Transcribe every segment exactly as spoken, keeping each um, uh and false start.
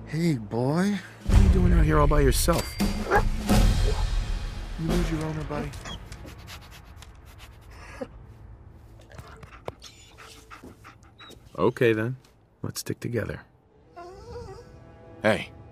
Hey, boy. What are you doing out here all by yourself? You lose your owner, buddy? Okay, then. Let's stick together. Hey.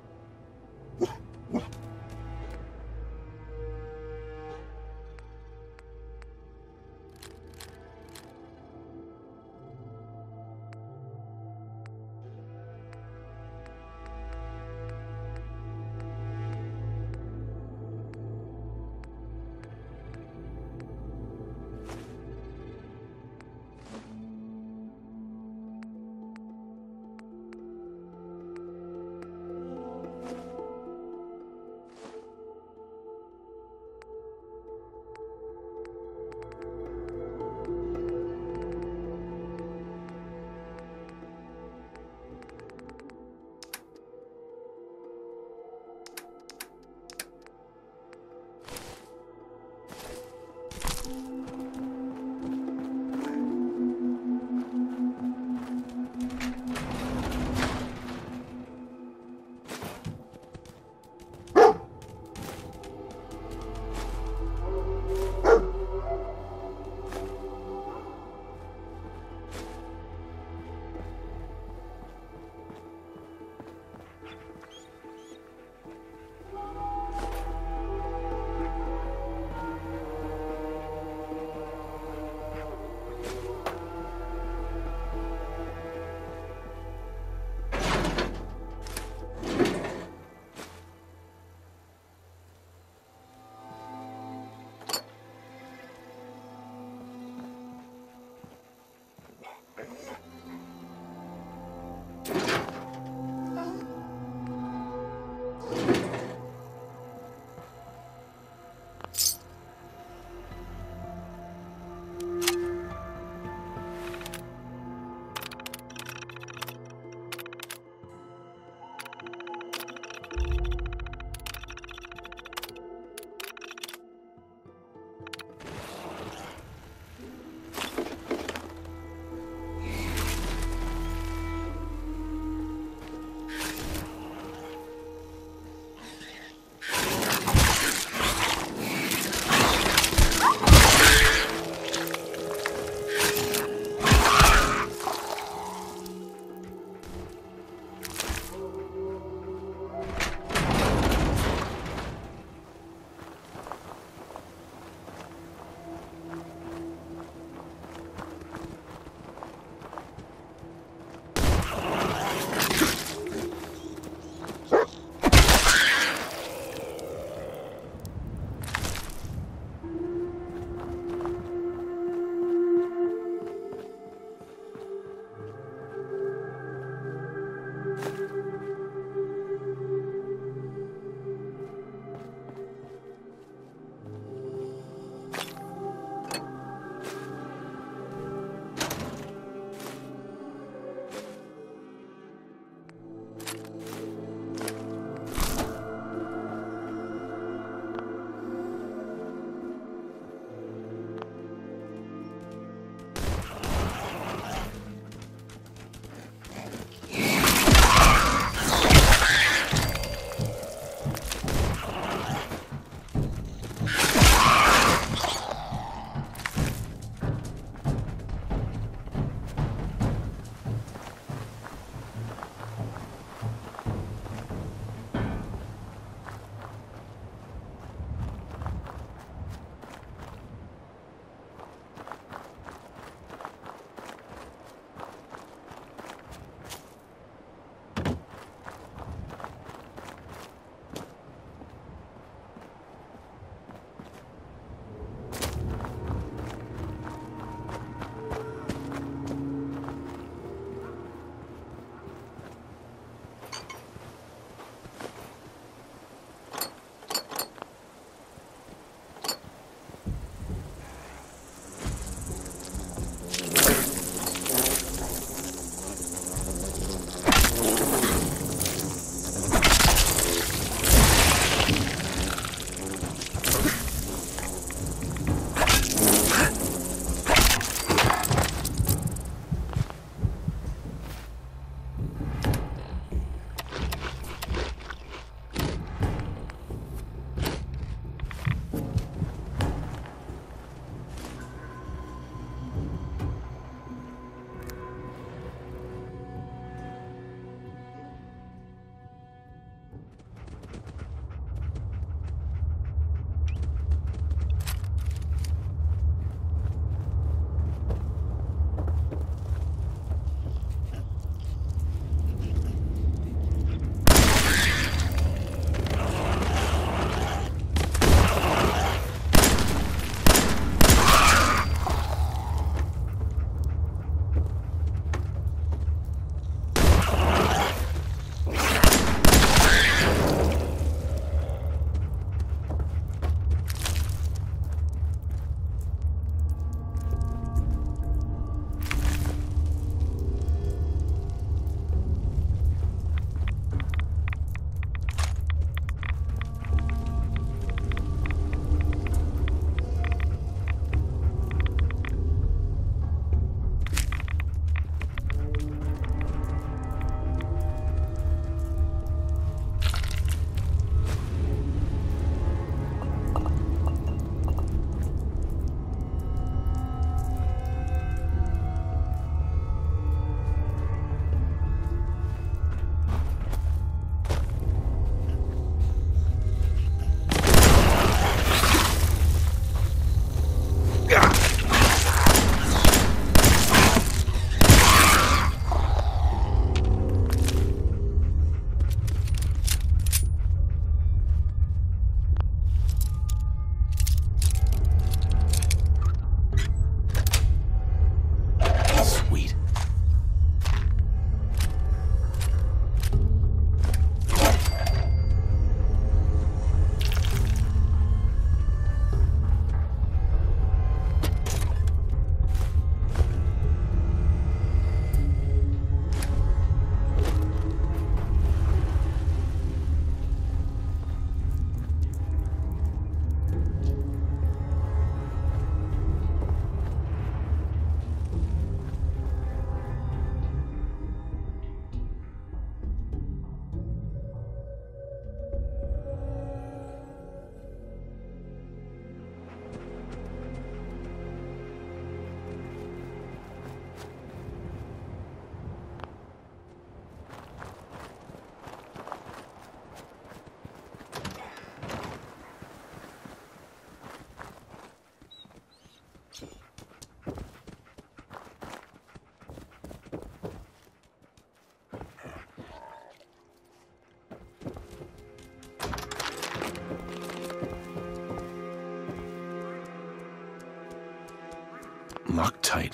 locked tight.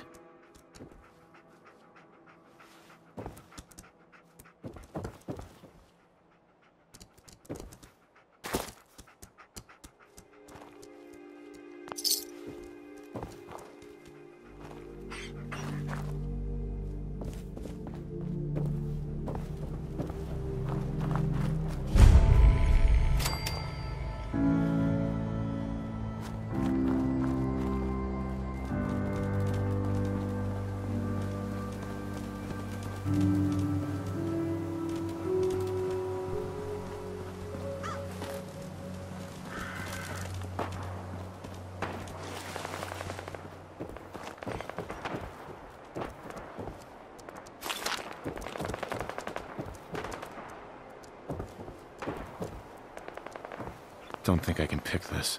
Don't think I can pick this.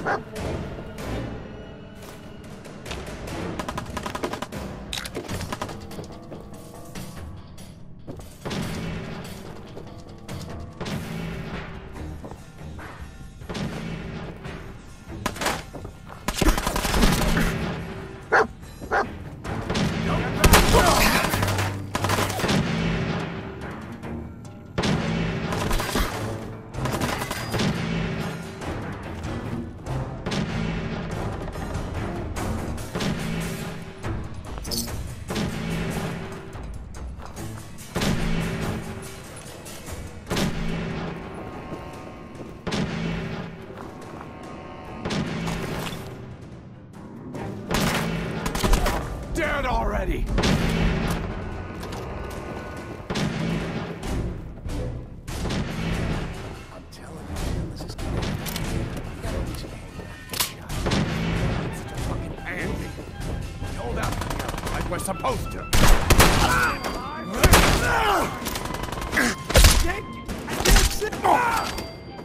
Dead already! I'm telling you, this is good. You gotta at least hang that shot. It's such a fucking pansy. We hold out together like we're supposed to. I can't, I can't sit.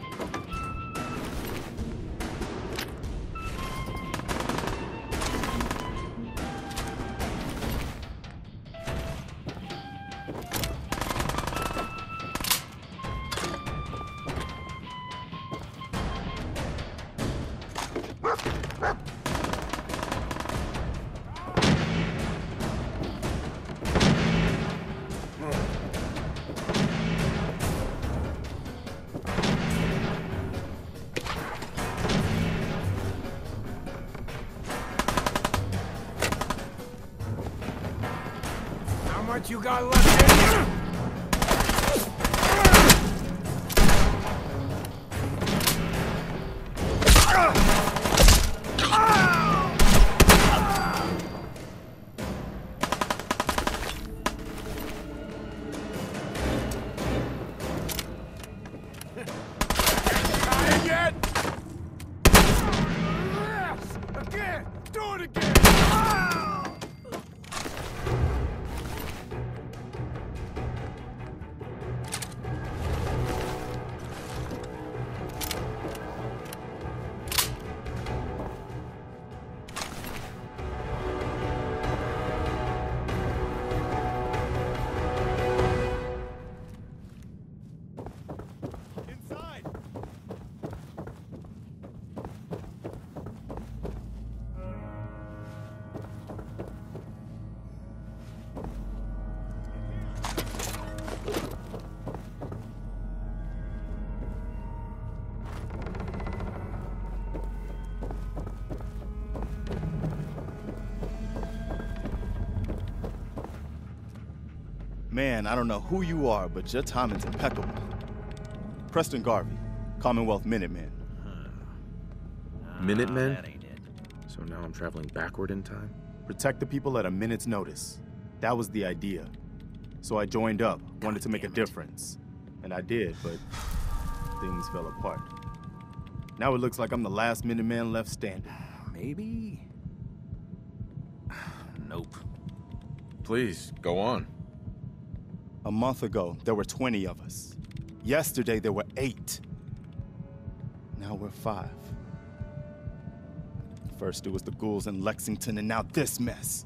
What you got left in you? Try again! Yes! Again! Do it again! Man, I don't know who you are, but your timing's impeccable. Preston Garvey, Commonwealth Minutemen. Huh. Minutemen? That ain't it. So now I'm traveling backward in time? Protect the people at a minute's notice. That was the idea. So I joined up, God wanted to make a damn it. difference. And I did, but things fell apart. Now it looks like I'm the last Minuteman left standing. Maybe? Nope. Please, go on. A month ago, there were twenty of us. Yesterday, there were eight. Now we're five. First, it was the ghouls in Lexington, and now this mess.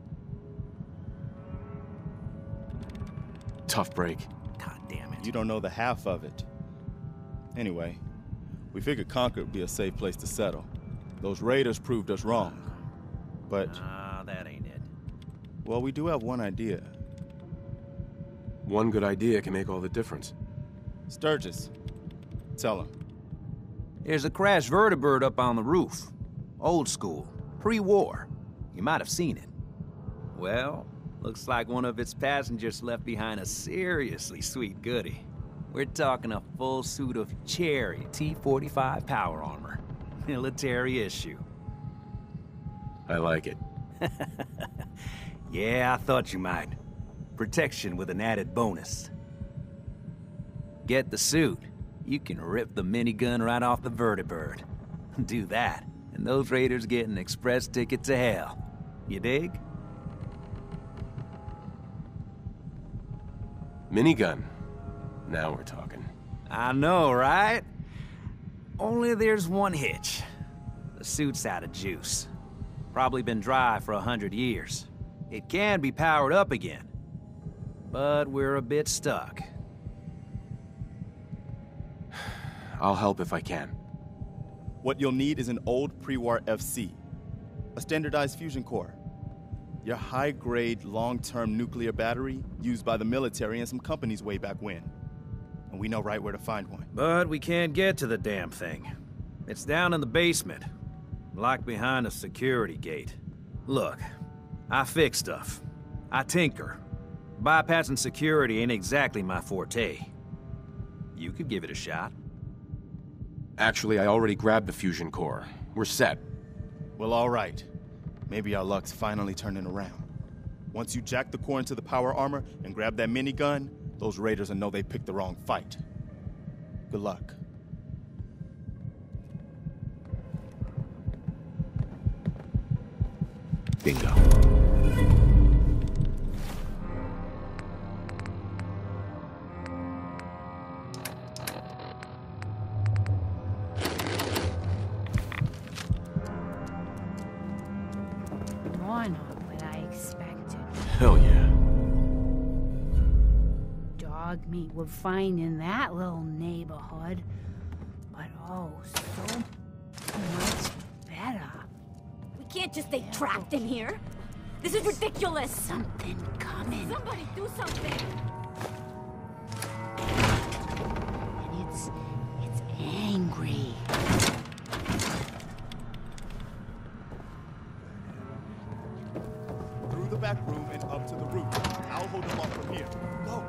Tough break. God damn it. You don't know the half of it. Anyway, we figured Concord would be a safe place to settle. Those raiders proved us wrong. But, Ah, that ain't it. well, we do have one idea. One good idea can make all the difference. Sturgis, tell him. There's a crashed vertibird up on the roof. Old school. Pre-war. You might have seen it. Well, looks like one of its passengers left behind a seriously sweet goodie. We're talking a full suit of cherry T forty-five power armor. Military issue. I like it. Yeah, I thought you might. Protection with an added bonus. Get the suit. You can rip the minigun right off the vertibird. Do that, and those raiders get an express ticket to hell. You dig? Minigun. Now we're talking. I know, right? Only there's one hitch. The suit's out of juice. Probably been dry for a hundred years. It can be powered up again, but we're a bit stuck. I'll help if I can. What you'll need is an old pre-war F C, a standardized fusion core, your high-grade, long-term nuclear battery used by the military and some companies way back when. And we know right where to find one. But we can't get to the damn thing. It's down in the basement, locked behind a security gate. Look, I fix stuff. I tinker. Bypassing security ain't exactly my forte. You could give it a shot. Actually, I already grabbed the fusion core. We're set. Well, all right. Maybe our luck's finally turning around. Once you jack the core into the power armor and grab that minigun, those raiders will know they picked the wrong fight. Good luck. Bingo. More not what I expected. Hell yeah. Dog meat we're fine in that little neighborhood. But oh, so much better. We can't just stay trapped in here. This is ridiculous. Something coming. Somebody do something. And it's... it's angry. Through the back room and up to the roof. I'll hold them off from here. Go!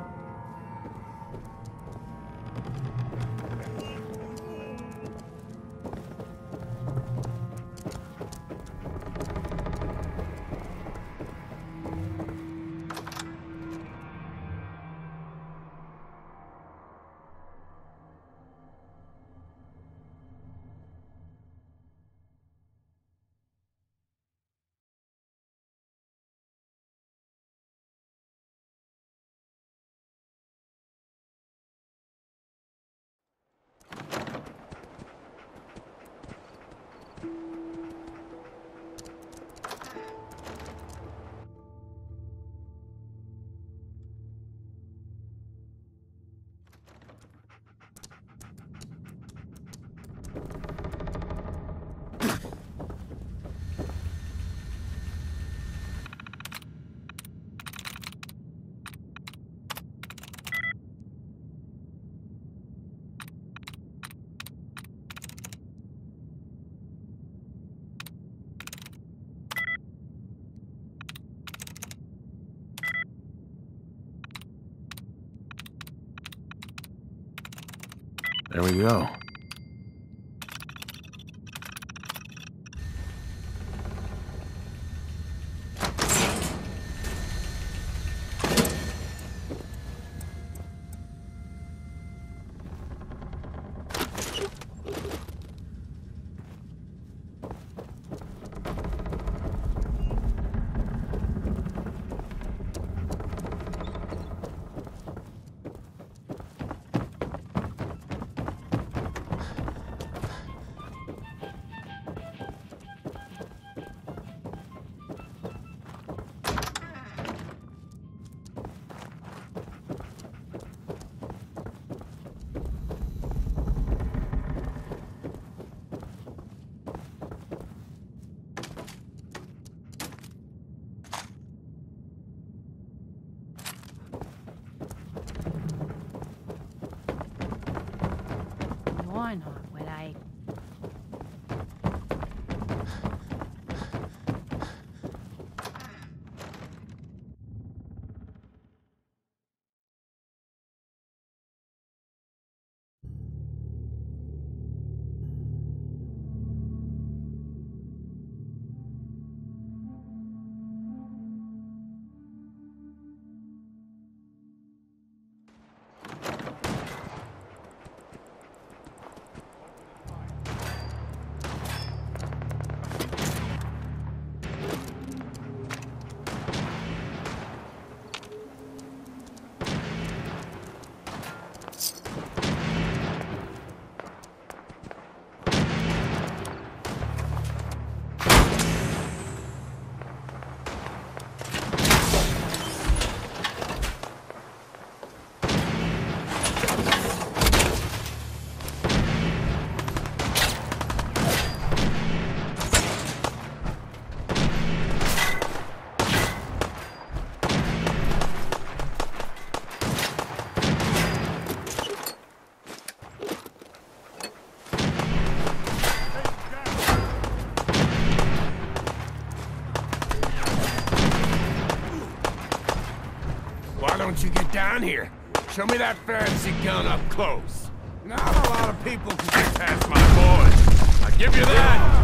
There we go. don't you get down here? Show me that fancy gun up close. Not a lot of people can get past my boys. I give you that.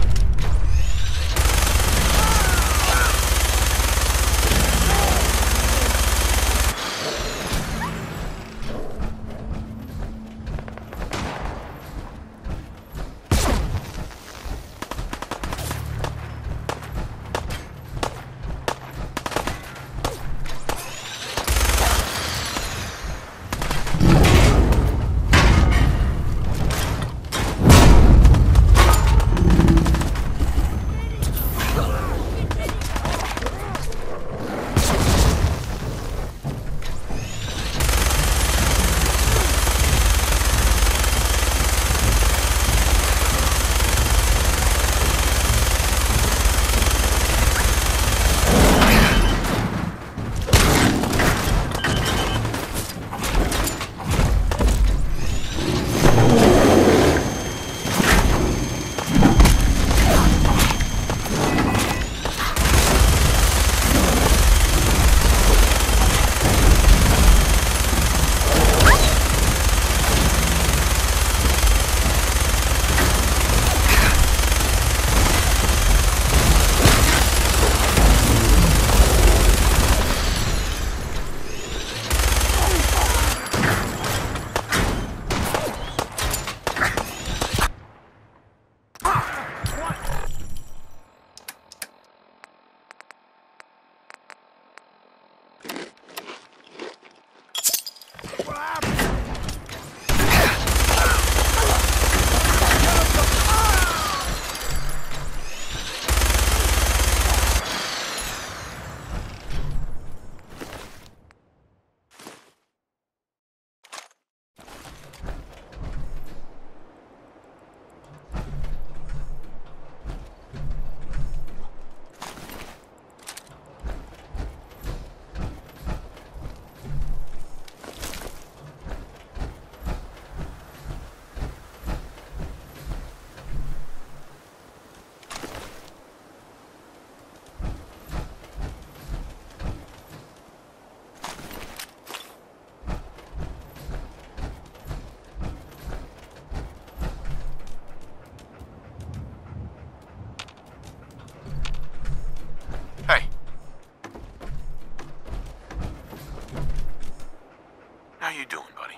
How you doing, buddy?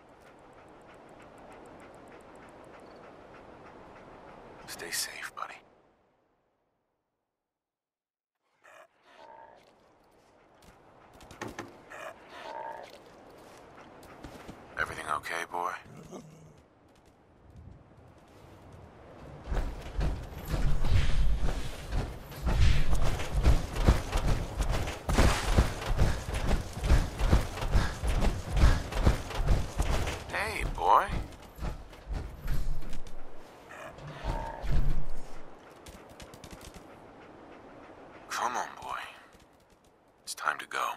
Stay safe, buddy. Everything okay, boy? Hey, boy. Come on, boy. It's time to go.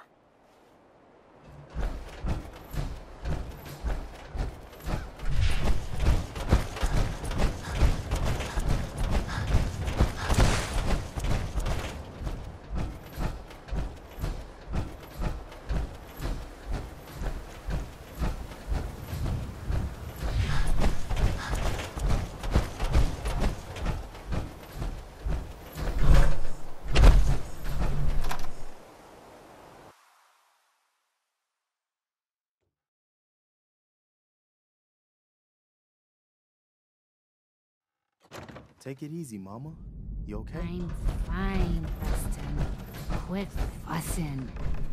Take it easy, Mama. You okay? I'm fine, Preston. Quit fussing.